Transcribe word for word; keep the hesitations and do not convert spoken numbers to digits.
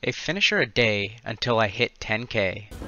a finisher a day until I hit ten K.